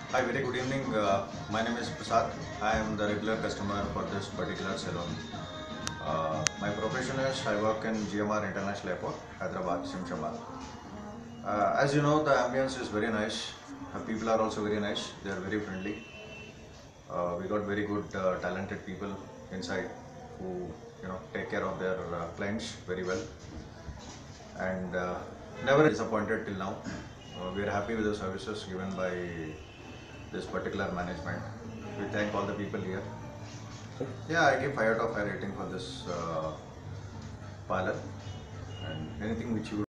Hi, very good evening. My name is Prasad. I am the regular customer for this particular salon. My profession is I work in GMR International Airport, Hyderabad, Shimshabad. As you know, the ambience is very nice. People are also very nice. They are very friendly. We got very good, talented people inside who take care of their clients very well, and never disappointed till now. We are happy with the services given by this particular management. We thank all the people here. Yeah, I give 5 out of 5 rating for this parlor, and anything which you